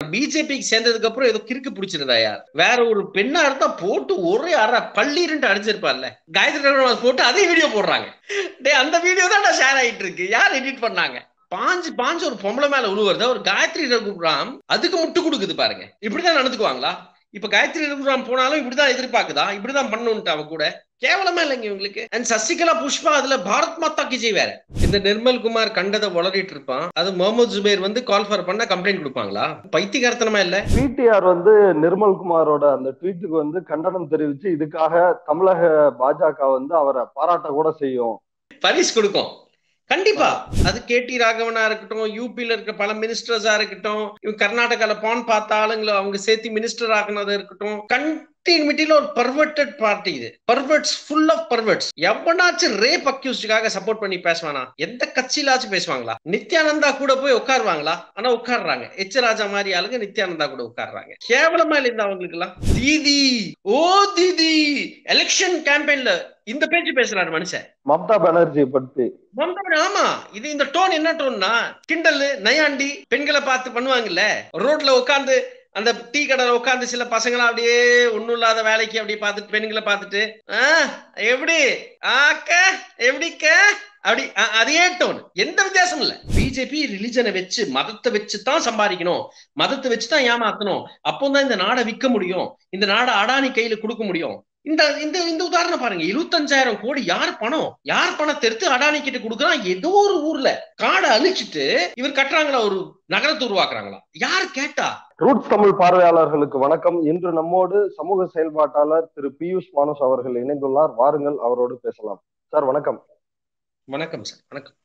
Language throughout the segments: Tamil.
பிஜேபிக்கு சேர்ந்ததுக்கு அப்புறம் ஏதோ கிறுக்கு பிடிச்சிருந்தா யார் வேற ஒரு பெண்ணா இருந்தா போட்டு ஒரே அரை பள்ளீருன்ட்டு அடிச்சிருப்பார்ல. காயத்ரி போட்டு அதே வீடியோ போடுறாங்க. அந்த வீடியோ தான் ஷேர் ஆயிட்டு இருக்கு. யார் எடிட் பண்ணாங்க? பாஞ்சு பாஞ்சு ஒரு பொம்பளை மேல உழுவுறத ஒரு காயத்ரி ரகுராம் அதுக்கு முட்டு கொடுக்குது பாருங்க. இப்படிதான் நடந்துக்குவாங்களா? இப்ப காயத்ரி ரகுராம் போனாலும் இப்படிதான் எதிர்பார்க்குதா? இப்படிதான் பண்ணுன்ட்டு அவ கூட கேவலமா இல்லைங்க உங்களுக்கு. அண்ட் சசிகலா புஷ்பா அதுல பாரத் மாதா கி வேற. இந்த நிர்மல் குமார் கண்டதை வளரிட்டு இருப்பான். அது முகமது ஜுபேர் வந்து கால் ஃபார் பண்ண கம்ப்ளைண்ட் கொடுப்பாங்களா? பைத்தியகாரத்தனமா இல்ல. பிடிஆர் வந்து நிர்மல் குமாரோட அந்த ட்வீட்டுக்கு வந்து கண்டனம் தெரிவிச்சு இதுக்காக தமிழக பாஜக வந்து அவரை பாராட்ட கூட செய்யும், பரிசு கொடுக்கும் கண்டிப்பா. அது கேடி ராகவனா இருக்கட்டும், யூபில இருக்க பல மினிஸ்டர்ஸா இருக்கட்டும், இவங்க கர்நாடகால பான் பார்த்த ஆளுங்களை அவங்க சேர்த்து மினிஸ்டர் ஆகினது இருக்கட்டும், கண்டினியூட்டில ஒரு பர்வர்டட் பார்ட்டி இது. Perverts, full of perverts. எவனாச்சும் ரேப் அக்யூஸ்டுக்காக சப்போர்ட் பண்ணி பேசுவானா? எந்த கட்சியிலாச்சும் பேசுவாங்களா? நித்யானந்தா கூட போய் உட்காருவாங்களா? ஆனா உட்கார்றாங்க. எச் ராஜா மாதிரி ஆளுங்க நித்யானந்தா கூட உட்கார்றாங்க. கேவலமா இல்ல அவங்களுக்கு எல்லாம். தீதி ஓ தீதி எலெக்ஷன் கேம்பெயின்ல இந்த பேச்சு பேசுறாரு மனுஷன். மம்தா பானர்ஜி பத்தி. ஆமா, இது இந்த டோன் என்ன டோன்னா, கிண்டல் நையாண்டி பெண்களை பார்த்து பண்ணுவாங்கல்ல. ரோட்ல உட்காந்து அந்த டீ கடையில உட்காந்து சில பசங்களா அப்படியே ஒண்ணும் இல்லாத வேலைக்கு அப்படியே பார்த்துட்டு பெண்களை பார்த்துட்டு எப்படி ஆக்க எப்படிக்க அப்படி அதே டோன். எந்த வித்தியாசம் இல்ல. பிஜேபி ரிலிஜனை வச்சு மதத்தை வச்சு தான் சம்பாதிக்கணும், மதத்தை வச்சு தான் ஏமாத்தணும். அப்போதான் இந்த நாடை விற்க முடியும், இந்த நாடை அடானி கையில கொடுக்க முடியும். இந்த இந்த இந்த உதாரணம் பாருங்க. 25,000 கோடி யார் பணத்தை எடுத்து அடானி கிட்ட கொடுக்குறான். ஏதோ ஒரு ஊர்ல காடை அழிச்சிட்டு இவர் கட்டுறாங்களா, ஒரு நகரத்தை உருவாக்குறாங்களா? யார் கேட்டா? ரூட்ஸ் தமிழ் பார்வையாளர்களுக்கு வணக்கம். இன்று நம்மோடு சமூக செயல்பாட்டாளர் திரு பியூஷ் மானுஷ் அவர்கள் இணைந்துள்ளார். வாருங்கள் அவரோடு பேசலாம். சார் வணக்கம். வணக்கம் சார். வணக்கம்.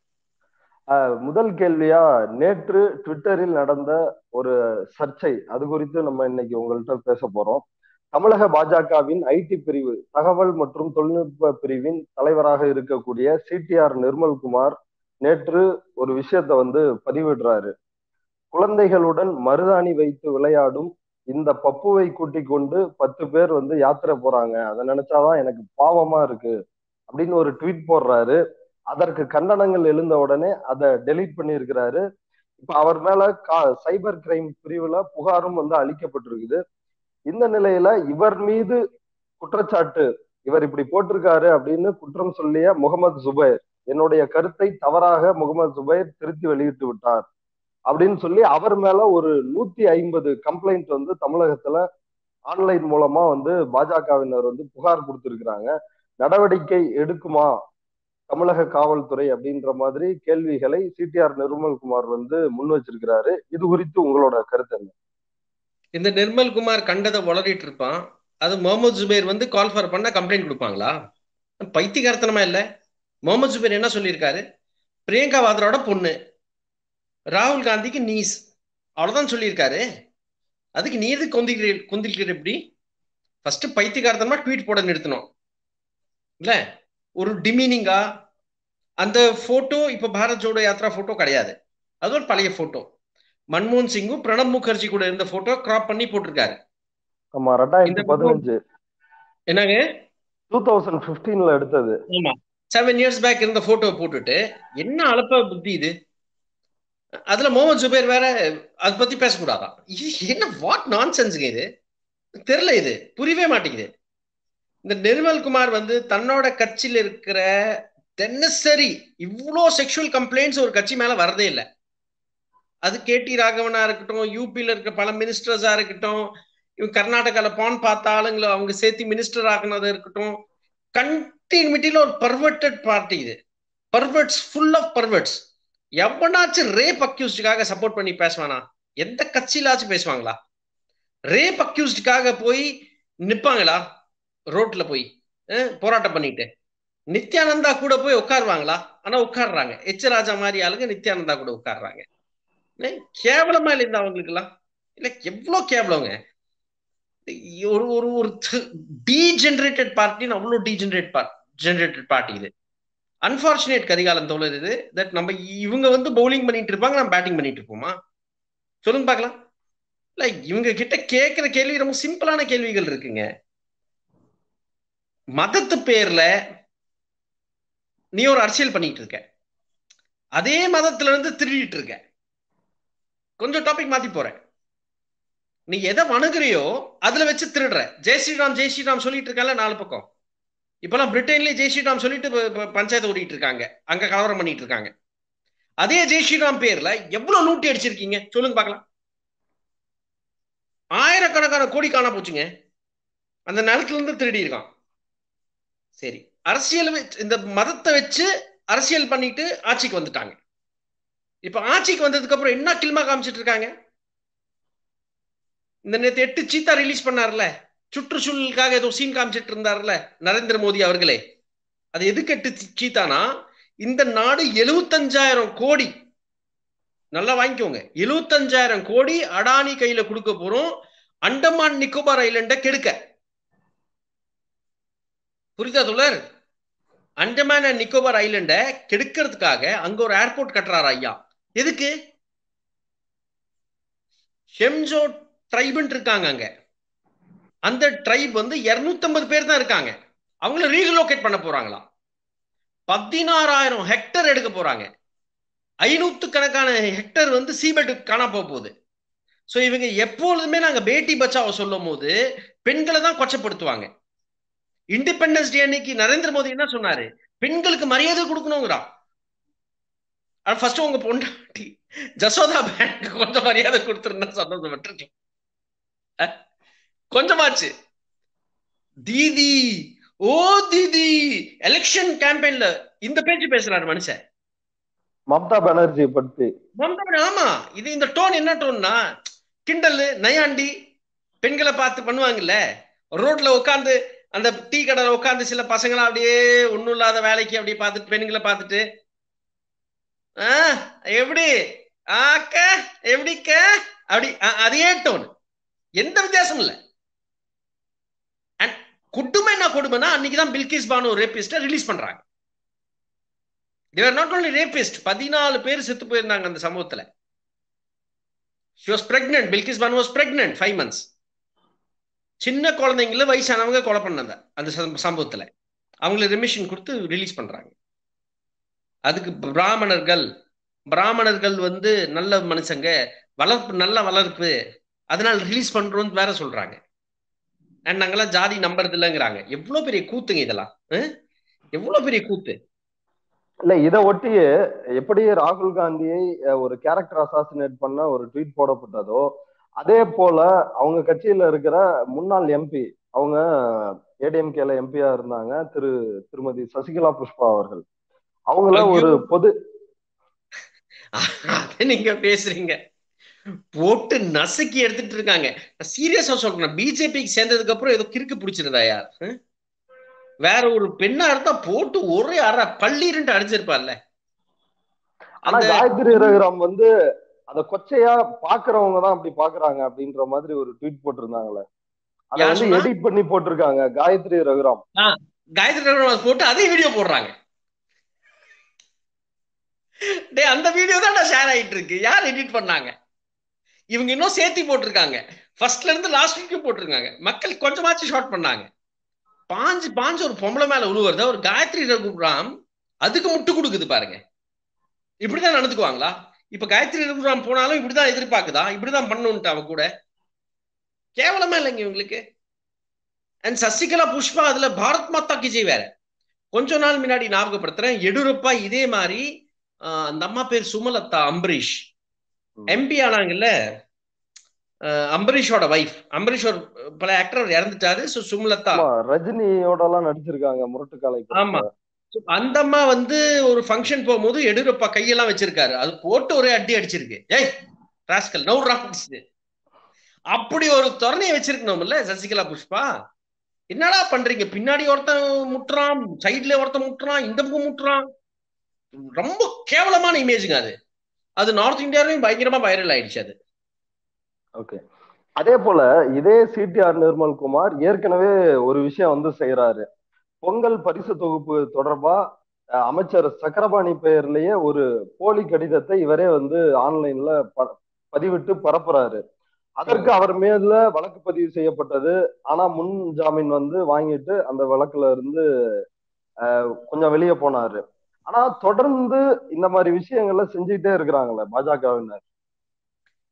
முதல் கேள்வியா, நேற்று ட்விட்டரில் நடந்த ஒரு சர்ச்சை, அது குறித்து நம்ம இன்னைக்கு உங்கள்கிட்ட பேச போறோம். தமிழக பாஜகவின் ஐடி பிரிவு, தகவல் மற்றும் தொழில்நுட்ப பிரிவின் தலைவராக இருக்கக்கூடிய சிடிஆர் நிர்மல்குமார் நேற்று ஒரு விஷயத்த வந்து பதிவிடுறாரு. குழந்தைகளுடன் மருதாணி வைத்து விளையாடும் இந்த பப்புவை கூட்டிக் கொண்டு 10 பேர் வந்து யாத்திரை போறாங்க, அதை நினைச்சாதான் எனக்கு பாவமா இருக்கு அப்படின்னு ஒரு ட்வீட் போடுறாரு. அதற்கு கண்டனங்கள் எழுந்த உடனே அதை டெலீட் பண்ணியிருக்கிறாரு. இப்ப அவர் மேல சைபர் கிரைம் பிரிவுல புகாரும் வந்து அளிக்கப்பட்டிருக்குது. இந்த நிலையில இவர் மீது குற்றச்சாட்டு, இவர் இப்படி போட்டிருக்காரு அப்படின்னு குற்றம் சொல்லிய முகமது ஜுபைர், என்னுடைய கருத்தை தவறாக முகமது ஜுபைர் திருத்தி வெளியிட்டு விட்டார் அப்படின்னு சொல்லி அவர் மேல ஒரு 150 கம்ப்ளைண்ட் வந்து தமிழகத்துல ஆன்லைன் மூலமா வந்து பாஜகவினர் வந்து புகார் கொடுத்திருக்கிறாங்க. நடவடிக்கை எடுக்குமா தமிழக காவல்துறை அப்படின்ற மாதிரி கேள்விகளை சிடிஆர் நிர்மல்குமார் வந்து முன் வச்சிருக்கிறாரு. இது குறித்து உங்களோட கருத்து என்ன? இந்த நிர்மல் குமார் கண்டதை வளரிட்டு இருப்பான். அது முகமது ஜுபேர் வந்து கால் ஃபார் பண்ண கம்ப்ளைண்ட் கொடுப்பாங்களா? பைத்தியகாரத்தனமா இல்ல. முகமது ஜுபேர் என்ன சொல்லியிருக்காரு? பிரியங்கா வாத்ராவோட பொண்ணு, ராகுல் காந்திக்கு நீஸ், அவ்வளவுதான் சொல்லியிருக்காரு. அதுக்கு நீ எது கொந்திருக்கிற? எப்படி ஃபர்ஸ்ட் பைத்தியகாரத்தனமா ட்வீட் போட நிறுத்தணும் இல்ல? ஒரு டிமீனிங்கா அந்த போட்டோ இப்ப பாரத் ஜோடோ யாத்ரா போட்டோ கிடையாது, அது ஒரு பழைய போட்டோ. மன்மோகன் சிங்கும் பிரணப் முகர்ஜி கூட இருந்த போட்டோ கிராப் பண்ணி போட்டிருக்காரு. ஆமா, 2015 என்னங்க 2015ல எடுத்தது. ஆமா, 7 years பேக் இருந்த போட்டோ போட்டுட்டு என்ன அலப்ப புத்தி இது? அதுல முகமது ஜுபேர் வேற அதை பத்தி பேசக்கூடாதான். என்ன வாட் நான்சென்ஸ்ங்க இது? தெரியல, இது புரியவே மாட்டேங்குது. இந்த நிர்மல் குமார் வந்து தன்னோட கட்சியில இருக்கிற தினசரி இவ்வளோ செக்ஷுவல் கம்ப்ளைண்ட்ஸ் ஒரு கட்சி மேல வரதே இல்லை. அது கேடி ராகவனா இருக்கட்டும், யூபில இருக்க பல மினிஸ்டர்ஸா இருக்கட்டும், இவங்க கர்நாடகால பான் பார்த்த ஆளுங்களை அவங்க சேர்த்து மினிஸ்டர் ஆகினது இருக்கட்டும், கண்டினியூட்டில ஒரு பர்வர்டட் பார்ட்டி இது. Perverts, full of perverts. எவனாச்சும் ரேப் அக்யூஸ்டுக்காக சப்போர்ட் பண்ணி பேசுவானா? எந்த கட்சியிலாச்சும் பேசுவாங்களா? ரேப் அக்யூஸ்டுக்காக போய் நிப்பாங்களா ரோட்ல போய் போராட்டம் பண்ணிட்டு? நித்யானந்தா கூட போய் உட்காருவாங்களா? ஆனா உட்கார்றாங்க. எச் ராஜா மாதிரி ஆளுங்க நித்யானந்தா கூட உட்கார்றாங்க. கேவலமா இல்லை அவங்களுக்கு எல்லாம்? இல்ல எவ்வளவு கேவலங்க. ஒரு ஒரு ஒரு டீஜெனரேட்டட் பார்ட்டின்னு அவ்வளவு ஜெனரேட்டட் பார்ட்டி இது. அன்பார்ச்சுனேட் கரிகாலன் தோழர் இது. தட் நம்ம இவங்க வந்து பவுலிங் பண்ணிட்டு இருப்பாங்க, நம்ம பேட்டிங் பண்ணிட்டு இருப்போமா? சொல்லுங்க பார்க்கலாம். லைக் இவங்க கிட்ட கேட்கிற கேள்வி ரொம்ப சிம்பிளான கேள்விகள் இருக்குங்க. மதத்து பேர்ல நீ ஒரு அரசியல் பண்ணிட்டு இருக்க, அதே மதத்துல இருந்து திருடிட்டு இருக்க. கொஞ்சம் டாபிக் மாத்தி போறேன். நீ எதை வணங்குறியோ அதுல வச்சு திருடுற. ஜெய் ஸ்ரீராம் ஜெய் ஸ்ரீராம் சொல்லிட்டு இருக்கல 4 பக்கம். இப்பெல்லாம் பிரிட்டன்லயே ஜெய் ஸ்ரீராம் சொல்லிட்டு பஞ்சாயத்து ஓடிட்டு இருக்காங்க, அங்க கலவரம் பண்ணிட்டு இருக்காங்க. அதே ஜெய் ஸ்ரீராம் பேர்ல எவ்வளவு லூட்டி அடிச்சிருக்கீங்க சொல்லுங்க பார்க்கலாம். ஆயிரக்கணக்கான கோடி காண போச்சுங்க, அந்த நிலத்துல இருந்து திருடி இருக்கான். சரி, அரசியல் இந்த மதத்தை வச்சு அரசியல் பண்ணிட்டு ஆட்சிக்கு வந்துட்டாங்க. இப்ப ஆட்சிக்கு வந்ததுக்கு அப்புறம் என்ன கில்மா காமிச்சிட்டு இருக்காங்க? இந்த நேற்று 8 சீத்தா ரிலீஸ் பண்ணார்ல, சுற்றுச்சூழலுக்காக ஏதோ சீன் காமிச்சிட்டு இருந்தார்ல நரேந்திர மோடி அவர்களே. அது எதுக்கு 8 சீத்தானா, இந்த நாடு 75,000 கோடி, நல்லா வாங்கிக்கோங்க, 75,000 கோடி அடானி கையில கொடுக்க போறோம் அண்டமான் நிக்கோபார் ஐலண்ட கெடுக்க. புரியுதா தோழர்? அண்டமான் அண்ட் நிக்கோபார் ஐலண்ட கெடுக்கிறதுக்காக அங்க ஒரு ஏர்போர்ட் கட்டுறாரு ஐயா. எதுக்கு? ஷெம்ஜோ ட்ரைப்னு இருக்காங்க அங்க, அந்த ட்ரைப் வந்து 250 பேர் தான் இருக்காங்க. அவங்கள ரீலோகேட் பண்ண போறாங்களா? 16,000 ஹெக்டர் எடுக்க போறாங்க. 500 கணக்கான ஹெக்டர் வந்து சீபெட் காண போகுது. சோ இவங்க எப்பொழுதுமே நாங்க பேட்டி பச்சாவ சொல்லும் போது பெண்களை தான் கொச்சப்படுத்துவாங்க. இண்டிபெண்டன்ஸ் டே அன்னைக்கு நரேந்திர மோடி என்ன சொன்னாரு? பெண்களுக்கு மரியாதை கொடுக்கணுங்கிறா. ஃபர்ஸ்ட் உங்க பொண்டாட்டி ஜசோதா பேங்க் கொஞ்சம் மரியாதை கொடுத்துருந்தா சந்தோஷப்பட்டிருக்கேன். கொஞ்சமாச்சு. தீதி ஓ தீதி எலெக்ஷன் கேம்பெயின்ல இந்த பேச்சு பேசுறாரு மனுஷன். மம்தா பானர்ஜி பத்தி. ஆமா, இது இந்த டோன் என்ன டோன்னா, கிண்டல் நயாண்டி பெண்களை பார்த்து பண்ணுவாங்கல்ல, ரோட்ல உட்காந்து அந்த டீ கடையில உட்காந்து சில பசங்களா அப்படியே ஒண்ணும் இல்லாத வேலைக்கு அப்படி பார்த்துட்டு பெண்களை பார்த்துட்டு எப்படி ஆக்க எப்படிக்க அப்படி அதே டோன், எந்த வித்தியாசமும் இல்லை. கொடுமை என்ன கொடுமைனா, அன்னைக்குதான் பில்கிஸ் பானு ரேபிஸ்ட ரிலீஸ் பண்றாங்க. they were not only rapist, 14 பேர் செத்து போயிருந்தாங்க அந்த சம்பவத்துல. she was pregnant, Bilkis Banu was pregnant 5 months. சின்ன குழந்தைங்கள வயசானவங்க கொலை பண்ணாங்க அந்த சம்பவத்துல. அவங்களை ரிமிஷன் கொடுத்து ரிலீஸ் பண்றாங்க. அதுக்கு பிராமணர்கள் வந்து நல்ல மனுஷங்க, வளர்ப்பு நல்ல வளர்ப்பு, அதனால ரிலீஸ் பண்றோம் வேற சொல்றாங்க. அண்ட் நாங்கெல்லாம் ஜாதி நம்புறது இல்லைங்கிறாங்க. எவ்வளவு பெரிய கூத்துங்க இதெல்லாம், எவ்வளவு பெரிய கூத்து. இல்ல இதை ஒட்டியே எப்படி ராகுல் காந்தியை ஒரு கேரக்டர் அசாசினேட் பண்ண ஒரு ட்வீட் போடப்பட்டதோ, அதே போல அவங்க கட்சியில இருக்கிற முன்னாள் எம்பி, அவங்க ஏடிஎம்கேல எம்பியா இருந்தாங்க, திருமதி சசிகலா புஷ்பா அவர்கள், அவங்கள ஒரு பொது நீங்க பேசுறீங்க போட்டு நசுக்கி எடுத்துட்டு இருக்காங்க. சீரியஸா சொல்றேன், பிஜேபிக்கு சேர்ந்ததுக்கு அப்புறம் ஏதோ கிறுக்கு பிடிச்சிருந்தா யார், வேற ஒரு பெண்ணா இருந்தா போட்டு ஒரே அரை பள்ளீர்னு அடிச்சிருப்பார்ல. ஆனா காயத்ரிரகுராம் வந்து அத கொச்சையா பாக்குறவங்க தான் அப்படி பாக்குறாங்க அப்படின்ற மாதிரி ஒரு ட்வீட் போட்டிருந்தாங்களே, அதை வந்து எடிட் பண்ணி போட்டிருக்காங்க. காயத்ரிரகுராம் போட்டு அதே வீடியோ போடுறாங்க. அந்த வீடியோ தான் ஷேர் ஆயிட்டு இருக்கு. யார் எடிட் பண்ணாங்க? இவங்க இன்னும் சேர்த்தி போட்டிருக்காங்க, ஃபர்ஸ்ட்ல இருந்து லாஸ்ட் வரைக்கும் போட்டிருக்காங்க. மக்கள் கொஞ்சமாச்சும் ஷார்ட் பண்ணாங்க. பாஞ்சு ஒரு பொம்பளை மேல உழுவுறத ஒரு காயத்ரிரகுராம் அதுக்கு முட்டு கொடுக்குது பாருங்க. இப்படிதான் நடந்துக்குவாங்களா? இப்ப காயத்ரிரகுராம் போனாலும் இப்படிதான் எதிர்பார்க்குதா? இப்படிதான் பண்ணணும்ட்டு அவ கூட கேவலமா இல்லைங்க இவங்களுக்கு. அண்ட் சசிகலா புஷ்பா அதுல பாரத் மாதா கி ஜெய் வேற. கொஞ்ச நாள் முன்னாடி ஞாபகப்படுத்துறேன், எடியூரப்பா இதே மாதிரி அந்த அம்மா பேர் சுமலதா, அம்பரீஷ் எம்பி ஆனாங்கல்ல, அம்பரீஷோட வைஃப், அம்பரீஷோட பல ஆக்டர் இறந்துட்டாரு. சுமலதா ரஜினியோட எல்லாம் நடிச்சிருக்காங்க முரட்டுக்காலை. ஆமா, அந்த அம்மா வந்து ஒரு ஃபங்க்ஷன் போகும்போது எடியூரப்பா கையெல்லாம் வச்சிருக்காரு, அது போட்டு ஒரே அடி அடிச்சிருக்கு. ஏய் ராஸ்கல் நவுறா, அப்படி ஒரு துறனையை வச்சிருக்கணும்ல சசிகலா புஷ்பா. என்னடா பண்றீங்க? பின்னாடி ஒருத்தன் முட்டுறான், சைட்ல ஒருத்தன் முட்டுறான், இந்த பக்கம் முட்டுறான். ரொம்ப கேவலமான இமேஜுங்க அது. அது நார்த் இந்தியாவிலையும் பயங்கரமா வைரல் ஆயிடுச்சு அது. ஓகே, அதே போல இதே சிடிஆர் நிர்மல் குமார் ஏற்கனவே ஒரு விஷயம் வந்து செய்யறாரு. பொங்கல் பரிசு தொகுப்பு தொடர்பா அமைச்சர் சக்கரபாணி பெயர்லயே ஒரு போலி கடிதத்தை இவரே வந்து ஆன்லைன்ல பதிவிட்டு பரப்புறாரு. அதற்கு அவர் மேல வழக்கு பதிவு செய்யப்பட்டது. ஆனா முன் ஜாமீன் வந்து வாங்கிட்டு அந்த வழக்குல இருந்து கொஞ்சம் வெளியே போனாரு. ஆனா தொடர்ந்து இந்த மாதிரி விஷயங்கள்ல செஞ்சுட்டே இருக்கிறாங்களே பாஜகவினர்.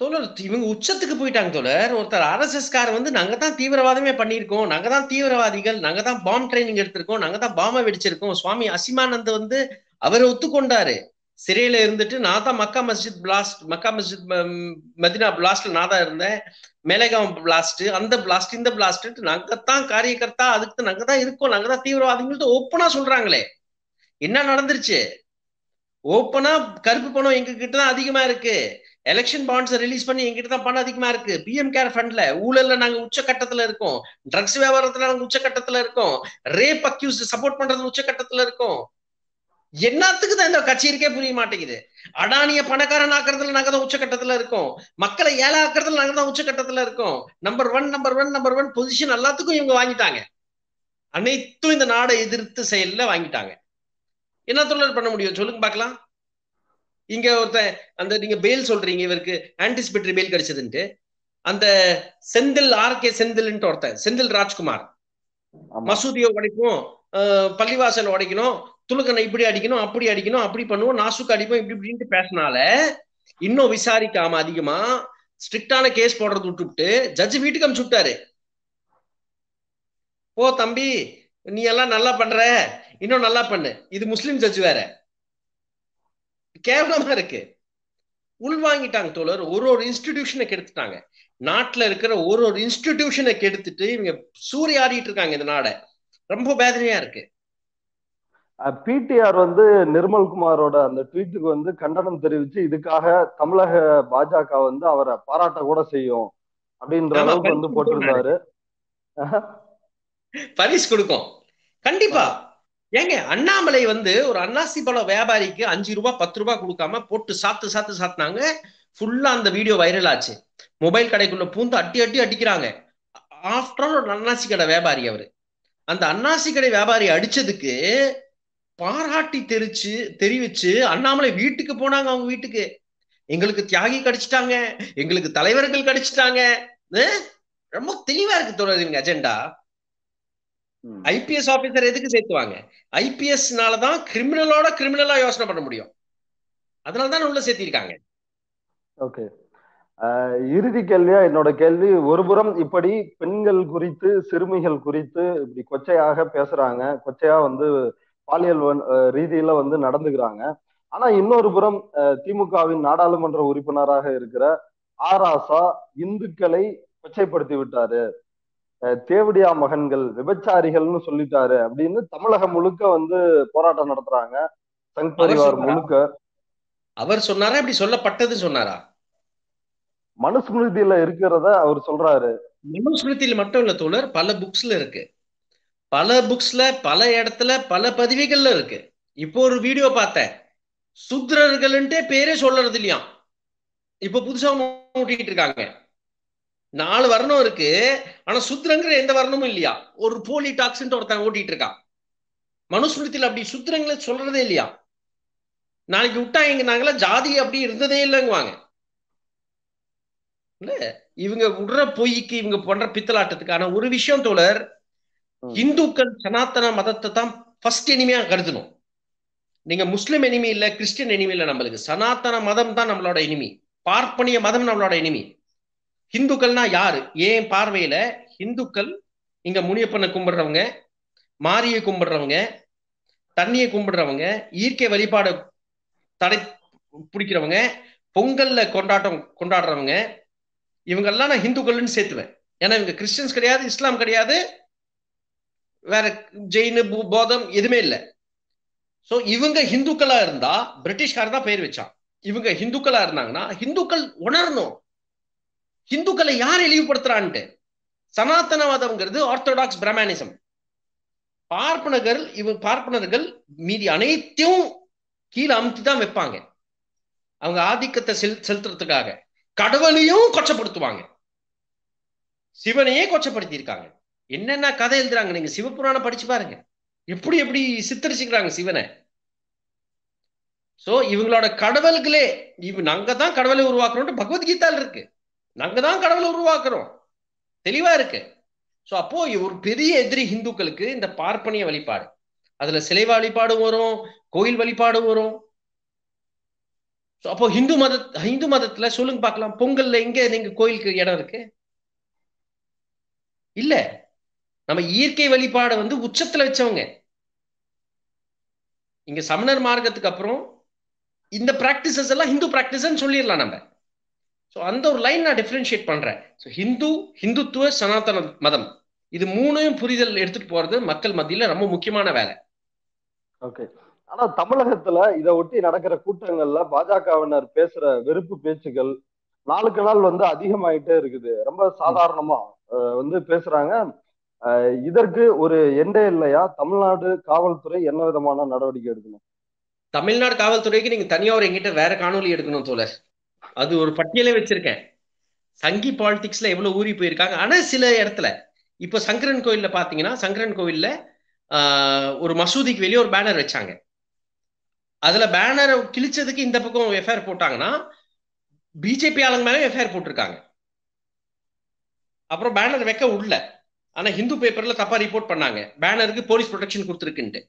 தோழர் இவங்க உச்சத்துக்கு போயிட்டாங்க தோழர். ஒருத்தர் ஆர்எஸ்எஸ் கார வந்து நாங்க தான் தீவிரவாதமே பண்ணியிருக்கோம், நாங்க தான் தீவிரவாதிகள், நாங்க தான் பாம் ட்ரைனிங் எடுத்திருக்கோம், நாங்க தான் பாம வெடிச்சிருக்கோம். சுவாமி அசிமானந்த் வந்து அவர் ஒத்துக்கொண்டாரு. சிறையில இருந்துட்டு நான் தான் மக்கா மஸ்ஜித் பிளாஸ்ட், மக்கா மஸ்ஜித் மதினா பிளாஸ்ட்ல நான் தான் இருந்தேன், மேலேகாம் பிளாஸ்ட், அந்த பிளாஸ்ட், இந்த பிளாஸ்ட், நாங்க தான் காரியகர்த்தா, அதுக்கு நாங்க தான் இருக்கோம், நாங்க தான் தீவிரவாதிகள் ஓப்பனா சொல்றாங்களே. என்ன நடந்துருச்சு? ஓப்பனா கருப்பு பணம் எங்க கிட்ட தான் அதிகமா இருக்கு. எலெக்ஷன் பாண்ட்ஸ் ரிலீஸ் பண்ணி எங்கிட்ட தான் பணம் அதிகமா இருக்கு. பிஎம் கேர் ஃபண்ட்ல ஊழல்ல நாங்க உச்சக்கட்டத்துல இருக்கோம். ட்ரக்ஸ் வியாபாரத்துல நாங்க உச்சக்கட்டத்துல இருக்கோம். ரேப் அக்யூஸ் சப்போர்ட் பண்றது உச்சக்கட்டத்துல இருக்கோம். என்னத்துக்கு தான் இந்த கட்சி இருக்கே புரிய மாட்டேங்குது. அடானிய பணக்காரன் ஆக்குறதுல நாங்க தான் உச்சக்கட்டத்துல இருக்கோம். மக்களை ஏழை ஆக்குறதுல நாங்க தான் உச்சக்கட்டத்துல இருக்கோம். நம்பர் ஒன் பொசிஷன் எல்லாத்துக்கும் இவங்க வாங்கிட்டாங்க. அனைத்தும் இந்த நாடை எதிர்த்து செயல்ல வாங்கிட்டாங்க. என்ன தொழில் பண்ண முடியும் சொல்லுங்க பாக்கலாம். இங்க ஒருத்தன் அந்த நீங்க பெயில் சொல்றீங்க, இவருக்கு ஆன்டிசிபேட்டரி பெயில் கிடைச்சதுன்ட்டு. அந்த செந்தில் செந்தில்ன்ட்டு ஒருத்தன், செந்தில் ராஜ்குமார், மசூதியை உடைக்கும், பள்ளிவாசல் உடைக்கணும், துலுக்கனை இப்படி அடிக்கணும், அப்படி அடிக்கணும், அப்படி பண்ணுவோம், நாசுக்கு அடிப்போம், இப்படி இப்படின்ட்டு பேசினால இன்னும் விசாரிக்காம அதிகமா ஸ்ட்ரிக்டான கேஸ் போடுறது விட்டுவிட்டு ஜட்ஜ் வீட்டுக்கு அனுப்பிச்சு விட்டாரு. போ தம்பி, நீ எல்லாம் நல்லா பண்ற, இன்னும் நல்லா பண்ணு. இது முஸ்லிம் ஜட்ஜ் வேற. கேவலமா இருக்கு. உள்வாங்கிட்டாங்க தோழர். ஒரு இன்ஸ்டிடியூஷனை கெடுத்துட்டாங்க. நாட்டுல இருக்கிற ஒரு இன்ஸ்டிடியூஷனை கெடுத்துட்டு இவங்க சூறையாடிட்டு இருக்காங்க இந்த நாடை. ரொம்ப வேதனையா இருக்கு. பிடிஆர் வந்து நிர்மல் குமாரோட அந்த ட்வீட்டுக்கு வந்து கண்டனம் தெரிவிச்சு இதுக்காக தமிழக பாஜக வந்து அவரை பாராட்ட கூட செய்யும் அப்படின்ற அளவுக்கு வந்து போட்டிருந்தாரு. பரிசு கொடுக்கும் கண்டிப்பா. ஏங்க அண்ணாமலை வந்து ஒரு அன்னாசி பழம் வியாபாரிக்கு 5 ரூபாய் 10 ரூபாய் கொடுக்காம போட்டு சாத்துனாங்க. ஃபுல்லா அந்த வீடியோ வைரல் ஆச்சு. மொபைல் கடைக்குள்ள பூந்து அடிக்கிறாங்க. ஆஃப்டர் ஆல் ஒரு அன்னாசி கடை வியாபாரி அவரு. அந்த அன்னாசி கடை வியாபாரி அடிச்சதுக்கு பாராட்டி தெரிவிச்சு அண்ணாமலை வீட்டுக்கு போனாங்க. அவங்க வீட்டுக்கு எங்களுக்கு தியாகி கிடைச்சிட்டாங்க, எங்களுக்கு தலைவர்கள் கிடைச்சிட்டாங்க. ரொம்ப தெளிவா இருக்கு தோழர் அஜெண்டா. ஐபிஎஸ் ஆபீசர் எதுக்கு சேர்த்துவாங்க? ஐபிஎஸ்னாலதான் கிரிமினலா யோசனை பண்ண முடியும். அதனாலதான் உள்ள சேர்த்திருக்காங்க. ஓகே, இறுதி கேள்வியா என்னோட கேள்வி, ஒருபுறம் இப்படி பெண்கள் குறித்து சிறுமிகள் குறித்து இப்படி கொச்சையாக பேசுறாங்க, கொச்சையா வந்து பாலியல் ரீதியில வந்து நடந்துக்கிறாங்க. ஆனா இன்னொரு புறம் திமுகவின் நாடாளுமன்ற உறுப்பினராக இருக்கிற ஆராசா இந்துக்களை கொச்சைப்படுத்தி விட்டாரு, தேவடியா மகன்கள் விபச்சாரிகள்னு சொல்லிட்டாரு அப்படின்னு தமிழகம் முழுக்க வந்து போராட்டம் நடத்துறாங்க. சங் பரிவார் முழுக்க. அவர் சொன்னாரா இப்படி சொல்லப்பட்டது சொன்னாரா? மனுஸ்மிருதியில இருக்கிறத அவர் சொல்றாரு. மனுஸ்மிருதியில மட்டும் இல்ல தோழர், பல புக்ஸ்ல இருக்கு. பல புக்ஸ்ல பல இடத்துல பல பதிவுகள்ல இருக்கு. இப்போ ஒரு வீடியோ பார்த்தேன், சூத்ரர்கள்ன்ட்டே பேரே சொல்றது இல்லையா. இப்ப புதுசா ஊட்டிக்கிட்டு இருக்காங்க. 4 வர்ணம் இருக்கு, ஆனா சுத்ரங்கிற எந்த வர்ணமும் இல்லையா. ஒரு போலி டாக்ஸ் ஒருத்தன் ஓட்டிட்டு இருக்கான். மனுஸ்மிருதியில அப்படி சுத்ரங்களை சொல்றதே இல்லையா. நாளைக்கு விட்டாங்க நாங்களா ஜாதி அப்படி இருந்ததே இல்லைங்குவாங்க. இல்ல இவங்க விடுற பொய்க்கு இவங்க பண்ற பித்தலாட்டத்துக்கான ஒரு விஷயம் தோழர், இந்துக்கள் சனாத்தன மதத்தை தான் ஃபர்ஸ்ட் எனிமையா கருதணும். நீங்க முஸ்லிம் எனிமி இல்ல, கிறிஸ்டியன் எனிமி இல்ல, நம்மளுக்கு சனாத்தன மதம் தான் நம்மளோட எனிமி. பார்ப்பனிய மதம் நம்மளோட எனிமி. ஹிந்துக்கள்னா யாரு? ஏன் பார்வையில இந்துக்கள் இங்க முனியப்பனை கும்பிடுறவங்க, மாரியை கும்பிடுறவங்க, தண்ணியை கும்பிடுறவங்க, இயற்கை வழிபாடு தடை பிடிக்கிறவங்க, பொங்கல்ல கொண்டாடுறவங்க, இவங்கெல்லாம் நான் ஹிந்துக்கள்னு சேர்த்துவேன். ஏன்னா இவங்க கிறிஸ்டியன்ஸ் கிடையாது, இஸ்லாம் கிடையாது, வேற ஜெயின் போதம் எதுவுமே இல்லை. சோ இவங்க ஹிந்துக்களா இருந்தா பிரிட்டிஷ்காரர் தான் பெயர் வச்சான். இவங்க ஹிந்துக்களா இருந்தாங்கன்னா ஹிந்துக்கள் உணரணும் ஹிந்துக்களை யார் இழிவுபடுத்துறான்ட்டு. சனாத்தனவாதம்ங்கிறது ஆர்த்தோடாக்ஸ் பிராமணிசம். பார்ப்பனர்கள் மீதி அனைத்தையும் கீழே அமுத்தி தான் வைப்பாங்க. அவங்க ஆதிக்கத்தை செலுத்துறதுக்காக கடவுளையும் கொச்சப்படுத்துவாங்க, சிவனையே கொச்சப்படுத்தி இருக்காங்க. என்னென்ன கதை எழுதுறாங்க நீங்க சிவபுராணம் படிச்சு பாருங்க, எப்படி எப்படி சித்தரிச்சுக்கிறாங்க சிவனை. சோ இவங்களோட கடவுள்களே நாங்க தான் கடவுளை உருவாக்குறோம் பகவத்கீதால இருக்கு. நாங்க தான் கடவுளை உருவாக்குறோம், தெளிவா இருக்கு. சோ அப்போ ஒரு பெரிய எதிரி ஹிந்துக்களுக்கு இந்த பார்ப்பனிய வழிபாடு. அதுல சிலை வழிபாடு வரும், கோயில் வழிபாடு வரும். அப்போ ஹிந்து மதத்துல சொல்லுங்க பார்க்கலாம், பொங்கல்ல எங்க நீங்க கோயிலுக்கு இடம் இருக்கு? இல்ல. நம்ம இயற்கை வழிபாடை வந்து உச்சத்துல வச்சவங்க. இங்க சமணர் மார்க்கத்துக்கு அப்புறம் இந்த பிராக்டிசஸ் எல்லாம் ஹிந்து பிராக்டிஸ் சொல்லிடலாம் நம்ம. ஸோ அந்த ஒரு லைன் நான் டிஃபரன்ஷியேட் பண்றேன். ஸோ ஹிந்துத்துவ, சனாதன மதம், இது மூணையும் புரிதல் எடுத்துட்டு போறது மக்கள் மத்தியில ரொம்ப முக்கியமான வேலை. ஓகே. ஆனா தமிழகத்துல இதை ஒட்டி நடக்கிற கூட்டங்கள்ல பாஜகவினர் பேசுற வெறுப்பு பேச்சுகள் நாளுக்கு நாள் வந்து அதிகமாயிட்டே இருக்குது. ரொம்ப சாதாரணமா வந்து பேசுறாங்க. இதற்கு ஒரு எண்டே இல்லையா? தமிழ்நாடு காவல்துறை என்ன விதமான நடவடிக்கை எடுக்கணும்? தமிழ்நாடு காவல்துறைக்கு நீங்க தனியா ஒரு எங்கிட்ட வேற காணொலி எடுக்கணும் தோழர். அது ஒரு பட்டியலே வச்சிருக்கேன். சங்கி பாலிடிக்ஸ்ல எவ்வளவு ஊறி போயிருக்காங்க. ஆனா சில இடத்துல இப்ப சங்கரன் கோயில்ல பாத்தீங்கன்னா, சங்கரன் கோயில்ல ஒரு மசூதிக்கு வெளியே ஒரு பேனர் வச்சாங்க. அதுல பேனர் கிழிச்சதுக்கு இந்த பக்கம் எஃப்ஐஆர் போட்டாங்கன்னா, பிஜேபி ஆளுங்க மேலே எஃப்ஐஆர் போட்டிருக்காங்க. அப்புறம் பேனர் வைக்க உள்ள, ஆனா ஹிந்து பேப்பர்ல தப்பா ரிப்போர்ட் பண்ணாங்க, பேனருக்கு போலீஸ் ப்ரொடெக்ஷன் கொடுத்துருக்குன்ட்டு.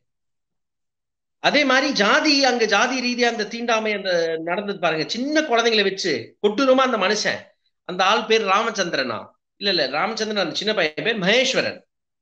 அதே மாதிரி அங்க ஜாதி ரீதியா அந்த தீண்டாமை அந்த நடந்தது பாருங்க. சின்ன குழந்தைங்களை வச்சு கொடூரமா அந்த மனுஷன், அந்த ஆள் பேர் ராமச்சந்திரனா, இல்ல ராமச்சந்திரன், அந்த சின்ன பையன் பேர் மகேஸ்வரன்,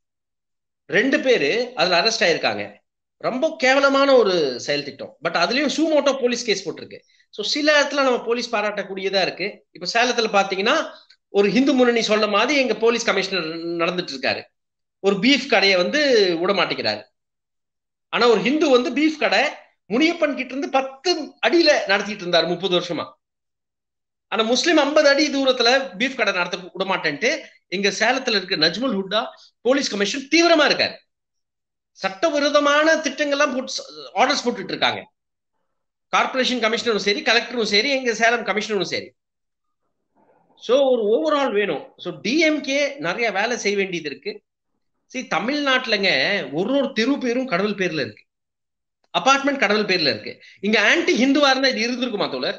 2 பேரு அதுல அரெஸ்ட் ஆயிருக்காங்க. ரொம்ப கேவலமான ஒரு செயல் திட்டம். பட் அதுலயும் சூமோட்டோ போலீஸ் கேஸ் போட்டிருக்கு. ஸோ சில இடத்துல நம்ம போலீஸ் பாராட்டக்கூடியதா இருக்கு. இப்ப சேலத்துல பாத்தீங்கன்னா ஒரு ஹிந்து முன்னணி சொல்ல மாதிரி எங்க போலீஸ் கமிஷனர் நடந்துட்டு இருக்காரு. ஒரு பீஃப் கடையை வந்து விட மாட்டேங்கிறாரு. ஆனா ஒரு ஹிந்து வந்து பீஃப் கடை முனியப்பன் கிட்ட இருந்து 10 அடியில நடத்திட்டு இருந்தாரு 30 வருஷமா. ஆனா முஸ்லீம் 50 அடி தூரத்துல பீஃப் கடை நடத்த விட மாட்டேன்ட்டு எங்க சேலத்துல இருக்க நஜ்முல் ஹுட்டா போலீஸ் கமிஷன் தீவிரமா இருக்காரு. சட்டவிரோதமான திட்டங்கள்லாம் ஆர்டர்ஸ் போட்டுட்டு இருக்காங்க. கார்பரேஷன் கமிஷனரும் சரி, கலெக்டரும் சரி, எங்க சேலம் கமிஷனரும் சரி. சோ ஒரு ஓவரால் வேணும். சோ டிஎம்கே நிறைய வேலை செய்ய வேண்டியது இருக்கு. சரி, தமிழ்நாட்டுலங்க ஒரு தெரு பேரும் கடவுள் பேர்ல இருக்கு, அபார்ட்மெண்ட் கடவுள் பேர்ல இருக்கு. இங்க ஆன்டி ஹிந்துவா இருந்தா இது இருந்திருக்குமா தோழர்?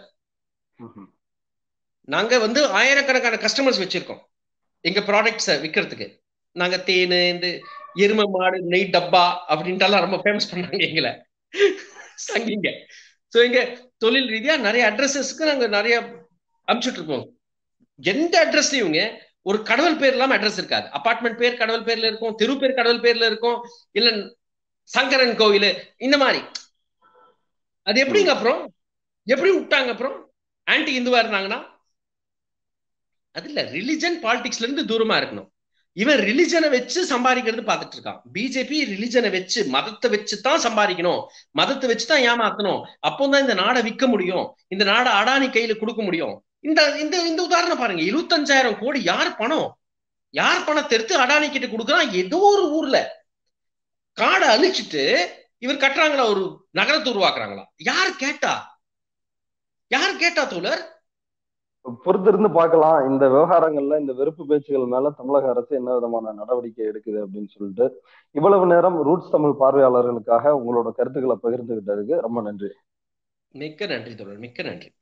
நாங்க வந்து ஆயிரக்கணக்கான கஸ்டமர்ஸ் வச்சிருக்கோம் எங்க ப்ராடக்ட்ஸை விற்கிறதுக்கு. நாங்க தேனு, இந்த எருமை மாடு நெய் டப்பா அப்படின்ட்டு ரொம்ப ஃபேமஸ் பண்ணாங்க எங்களை சங்கிங்க. சோ இங்க தொழில் ரீதியா நிறைய அட்ரஸஸ்க்கு நாங்க நிறைய அனுப்பிச்சுட்டு இருக்கோம். எந்த அட்ரஸ்லயும் ஒரு கடவுள் பேர் இல்லாம அட்ரஸ் இருக்காது. அபார்ட்மெண்ட் பேர் கடவுள் பேர்ல இருக்கும், தெரு பேர் கடவுள் பேர்ல இருக்கும், இல்ல சங்கரன் கோவில் இந்த மாதிரி. அது எப்படிங்க அப்புறம் எப்படி விட்டாங்க? அப்புறம் ஆன்டி இந்துவா இருந்தாங்கன்னா அது இல்ல. ரிலிஜன் பாலிடிக்ஸ்ல இருந்து தூரமா இருக்கணும். இவன் ரிலிஜனை வச்சு சம்பாதிக்கிறது பார்த்துட்டு இருக்கான். பிஜேபி ரிலிஜனை வச்சு, மதத்தை வச்சு தான் சம்பாதிக்கணும், மதத்தை வச்சு தான் ஏமாத்தணும், அப்போதான் இந்த நாடை விற்க முடியும், இந்த நாடை அடானி கையில கொடுக்க முடியும். இந்த இந்த இந்த உதாரணம் பாருங்க. 25,000 கோடி யார் பணம்? யார் பணத்தை எடுத்து அடானி கிட்ட கொடுக்குறான்? ஏதோ ஒரு ஊர்ல காடை அழிச்சிட்டு இவர் கட்டுறாங்களா, ஒரு நகரத்தை உருவாக்குறாங்களா? யார் கேட்டா? யார் கேட்டா தோழர்? பொறுத்திருந்து பார்க்கலாம் இந்த விவகாரங்கள்ல, இந்த வெறுப்பு பேச்சுகள் மேல தமிழக அரசு என்ன விதமான நடவடிக்கை எடுக்குது அப்படின்னு சொல்லிட்டு. இவ்வளவு நேரம் ரூட்ஸ் தமிழ் பார்வையாளர்களுக்காக உங்களோட கருத்துக்களை பகிர்ந்துகிட்டதுக்கு ரொம்ப நன்றி. மிக்க நன்றி தோழர், மிக்க நன்றி.